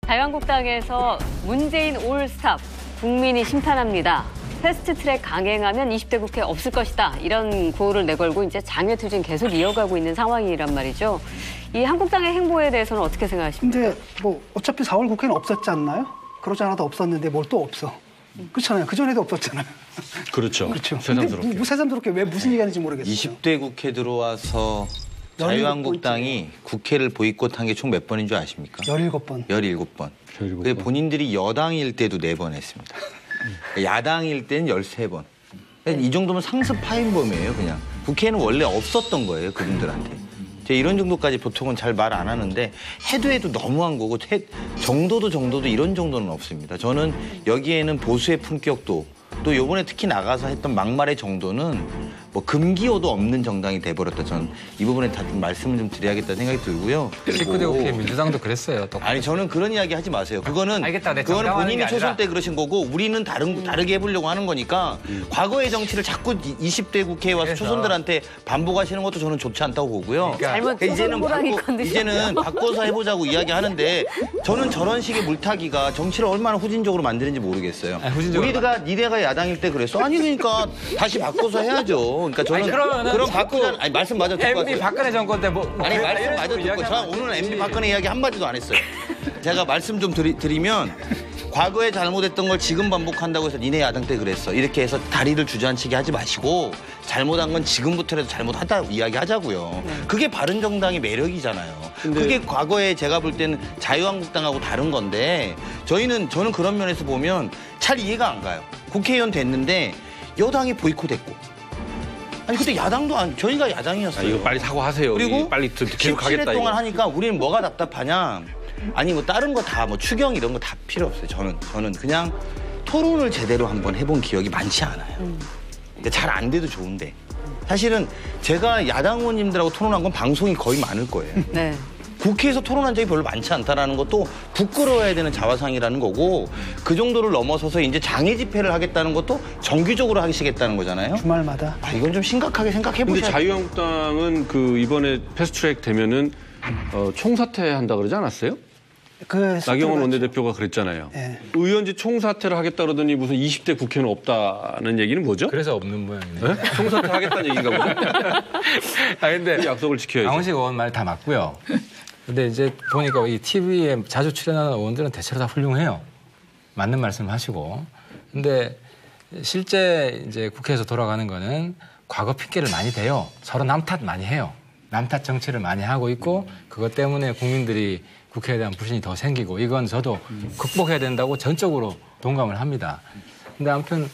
자유한국당에서 문재인 올 스탑, 국민이 심판합니다. 패스트트랙 강행하면 20대 국회 없을 것이다. 이런 구호를 내걸고 이제 장외투쟁 계속 이어가고 있는 상황이란 말이죠. 이 한국당의 행보에 대해서는 어떻게 생각하십니까? 근데 뭐 어차피 4월 국회는 없었지 않나요? 그러지 않아도 없었는데 뭘 또 없어. 그렇잖아요. 그전에도 없었잖아요. 그렇죠. 그렇죠. 새삼스럽게. 근데 새삼스럽게 왜 무슨 얘기하는지 모르겠어요. 20대 국회 들어와서 자유한국당이 국회를 보이콧한 게 총 몇 번인 줄 아십니까? 17번. 17번. 근데 본인들이 여당일 때도 4번 했습니다. 야당일 때는 13번. 이 정도면 상습 파행범이에요, 그냥. 국회에는 원래 없었던 거예요, 그분들한테. 이런 정도까지 보통은 잘 말 안 하는데 해도 너무한 거고 정도도 이런 정도는 없습니다. 저는 여기에는 보수의 품격도 또 요번에 특히 나가서 했던 막말의 정도는 뭐 금기어도 없는 정당이 돼버렸다. 저는 이 부분에 다 좀 말씀을 좀 드려야겠다는 생각이 들고요. 19대 국회 민주당도 그랬어요. 똑같이. 아니 저는 그런 이야기 하지 마세요. 그거는 본인이 초선 때 그러신 거고 우리는 다르게 해보려고 하는 거니까 과거의 정치를 자꾸 20대 국회에 와서 초선들한테 반복하시는 것도 저는 좋지 않다고 보고요. 잘못 이제는 바꿔서 해보자고 이야기하는데 저는 저런 식의 물타기가 정치를 얼마나 후진적으로 만드는지 모르겠어요. 우리가 니네가 야당일 때 그랬어. 아니 그러니까 다시 바꿔서 해야죠. 그러니까 저는 그럼 바꾸자. 아니 말씀 마저 듣고 MB 박근혜 정권 때 뭐 아니 말씀 마저 듣고 저 오늘 MB 박근혜 이야기 한마디도 안 했어요. 제가 말씀 좀 드리면 과거에 잘못했던 걸 지금 반복한다고 해서 니네 야당 때 그랬어. 이렇게 해서 다리를 주저앉히게 하지 마시고 잘못한 건 지금부터라도 잘못하다고 이야기하자고요. 그게 바른정당의 매력이잖아요. 그게 과거에 제가 볼 때는 자유한국당하고 다른 건데 저는 그런 면에서 보면 잘 이해가 안 가요. 국회의원 됐는데 여당이 보이콧했고 아니 그때 야당도 저희가 야당이었어요. 이거 빨리 사과하세요. 그리고 빨리 계속 가겠다. 17회 동안 하니까 우리는 뭐가 답답하냐. 아니 뭐 다른 거 다 뭐 추경 이런 거 다 필요 없어요. 저는 그냥 토론을 제대로 한번 해본 기억이 많지 않아요. 잘 안 돼도 좋은데 사실은 제가 야당 의원님들하고 토론한 건 방송이 거의 많을 거예요. 네. 국회에서 토론한 적이 별로 많지 않다라는 것도 부끄러워야 되는 자화상이라는 거고 그 정도를 넘어서서 이제 장애 집회를 하겠다는 것도 정규적으로 하시겠다는 거잖아요. 주말마다. 이건 좀 심각하게 생각해 보셔야 근데 자유한국당은 그 이번에 패스트트랙 되면은 총사퇴 한다 그러지 않았어요? 나경원 원내대표가 그랬잖아요. 네. 의원직 총사퇴를 하겠다 그러더니 무슨 20대 국회는 없다는 얘기는 뭐죠? 그래서 없는 모양이네. 네? 총사퇴 하겠다는 얘기인가 보죠? 근데 약속을 지켜야죠. 강원식 의원 말 다 맞고요. 근데 이제 보니까 이 TV에 자주 출연하는 의원들은 대체로 다 훌륭해요. 맞는 말씀 하시고. 근데 실제 이제 국회에서 돌아가는 거는 과거 핑계를 많이 대요. 서로 남 탓 많이 해요. 남 탓 정치를 많이 하고 있고 그것 때문에 국민들이 국회에 대한 불신이 더 생기고 이건 저도 극복해야 된다고 전적으로 동감을 합니다. 근데 아무튼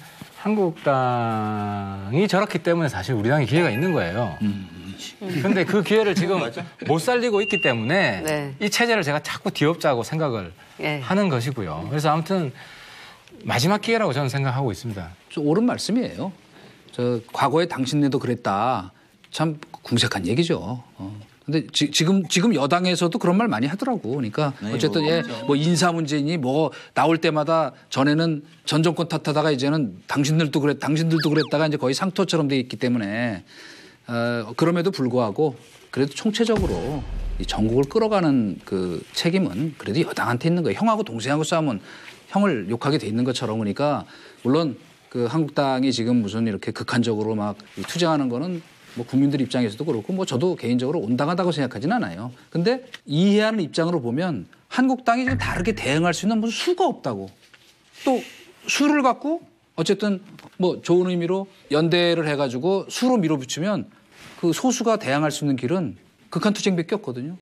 한국당이 저렇기 때문에 사실 우리 당이 기회가 있는 거예요. 그런데 그 기회를 지금 못 살리고 있기 때문에 네. 이 체제를 제가 자꾸 뒤엎자고 생각을 하는 것이고요. 그래서 아무튼 마지막 기회라고 저는 생각하고 있습니다. 좀 옳은 말씀이에요. 과거에 당신네도 그랬다. 참 궁색한 얘기죠. 근데 지금 여당에서도 그런 말 많이 하더라고. 그러니까 어쨌든 뭐 인사 문제니 뭐 나올 때마다 전에는 전 정권 탓하다가 이제는 당신들도 그랬다가 이제 거의 상토처럼 돼 있기 때문에 그럼에도 불구하고 그래도 총체적으로 이 전국을 끌어가는 그 책임은 그래도 여당한테 있는 거예요. 형하고 동생하고 싸우면 형을 욕하게 돼 있는 것처럼. 그러니까 물론 그 한국당이 지금 무슨 이렇게 극한적으로 막 투쟁하는 거는 뭐 국민들 입장에서도 그렇고 뭐 저도 개인적으로 온당하다고 생각하지는 않아요. 근데 이해하는 입장으로 보면 한국당이 지금 다르게 대응할 수 있는 무슨 수가 없다고. 또 수를 갖고 어쨌든 뭐 좋은 의미로 연대를 해가지고 수로 밀어붙이면 그 소수가 대항할 수 있는 길은 극한 투쟁밖에 없거든요.